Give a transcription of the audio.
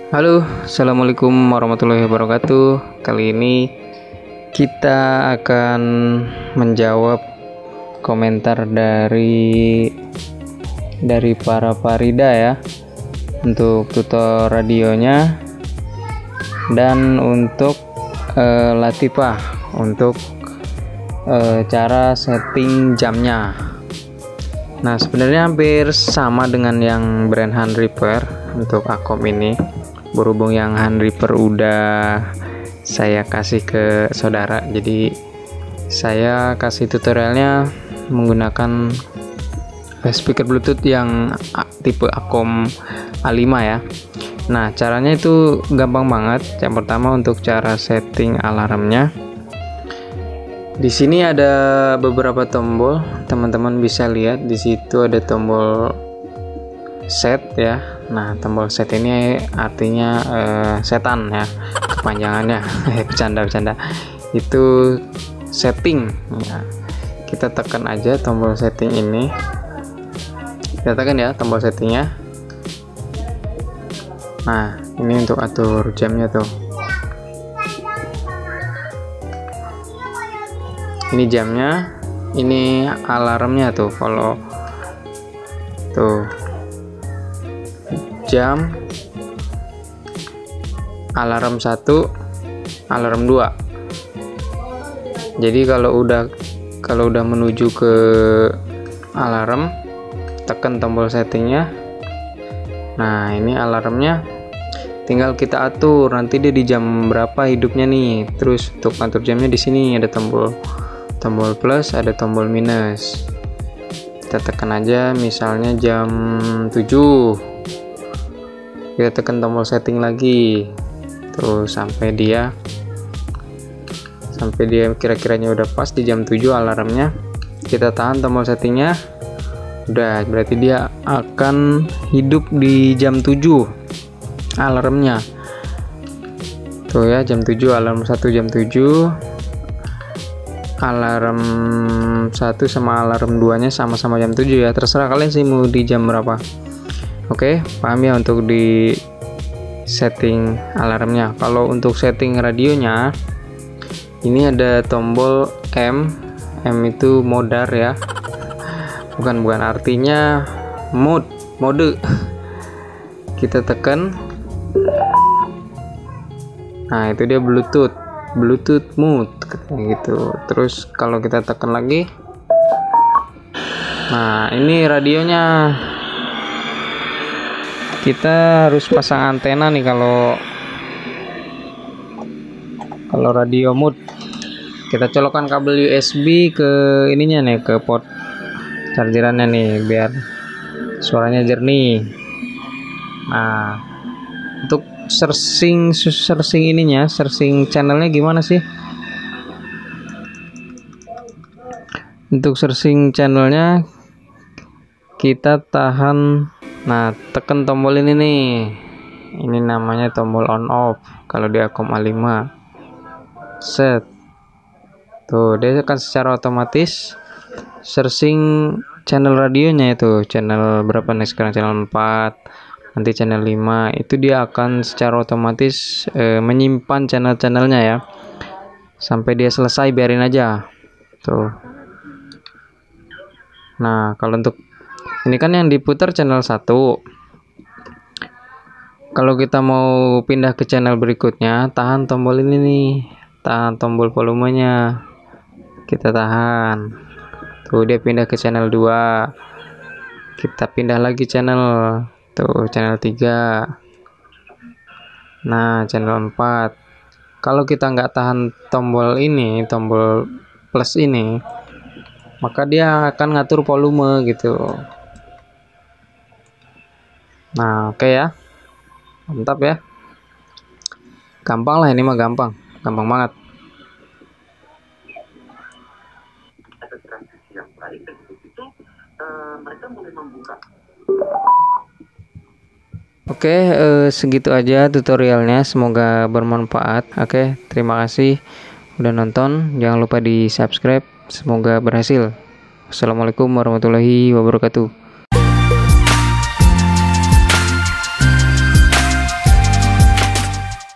Halo, assalamualaikum warahmatullahi wabarakatuh. Kali ini kita akan menjawab komentar dari para Farida ya, untuk tutor radionya, dan untuk Latifah untuk cara setting jamnya. Nah, sebenarnya hampir sama dengan yang brand Hand Repair untuk Akom ini. Berhubung yang Hand Repair udah saya kasih ke saudara, jadi saya kasih tutorialnya menggunakan speaker Bluetooth yang tipe Akom A5 ya. Nah, caranya itu gampang banget. Yang pertama, untuk cara setting alarmnya. Di sini ada beberapa tombol, teman-teman bisa lihat di situ ada tombol set ya. Nah, tombol set ini artinya setan ya, kepanjangannya. Bercanda. Itu setting ya. Kita tekan aja tombol setting ini. Kita tekan ya tombol settingnya. Nah, ini untuk atur jamnya tuh. Ini jamnya, ini alarmnya tuh. Kalau tuh jam, alarm 1, alarm 2. Jadi kalau udah menuju ke alarm, tekan tombol settingnya. Nah, ini alarmnya tinggal kita atur nanti dia di jam berapa hidupnya nih. Terus untuk atur jamnya di sini ada tombol plus, ada tombol minus. Kita tekan aja misalnya jam 7. Kita tekan tombol setting lagi. Terus sampai dia kira-kiranya udah pas di jam 7 alarmnya. Kita tahan tombol settingnya. Udah, berarti dia akan hidup di jam 7 alarmnya. Tuh ya, jam 7 alarm 1 jam 7. Alarm 1 sama alarm 2 nya sama-sama jam 7 ya, terserah kalian sih mau di jam berapa. Oke, paham ya untuk di setting alarmnya. Kalau untuk setting radionya, ini ada tombol M itu modar ya, bukan artinya mode. Kita tekan. Nah, itu dia Bluetooth mode gitu. Terus kalau kita tekan lagi, nah ini radionya. Kita harus pasang antena nih kalau radio mode. Kita colokkan kabel USB ke ininya nih, ke port chargerannya nih, biar suaranya jernih. Nah, untuk searching ininya, searching channelnya gimana sih? Untuk searching channelnya kita tahan. Nah, tekan tombol ini nih. Ini namanya tombol on off kalau di Akom A5. Set. Tuh, dia akan secara otomatis searching channel radionya itu. Channel berapa nih sekarang? Channel 4. Nanti channel 5. Itu dia akan secara otomatis menyimpan channel-channelnya ya. Sampai dia selesai, biarin aja. Tuh. Nah, kalau untuk ini kan yang diputar channel 1. Kalau kita mau pindah ke channel berikutnya, tahan tombol ini nih. Tahan tombol volumenya. Kita tahan. Tuh, dia pindah ke channel 2. Kita pindah lagi channel. Tuh, channel 3. Nah, channel 4. Kalau kita nggak tahan tombol ini, tombol plus ini, maka dia akan ngatur volume gitu. Nah, oke ya. Mantap ya. Gampang lah, ini mah gampang banget. Oke, segitu aja tutorialnya, semoga bermanfaat. Oke, terima kasih udah nonton, jangan lupa di subscribe, semoga berhasil. Assalamualaikum warahmatullahi wabarakatuh.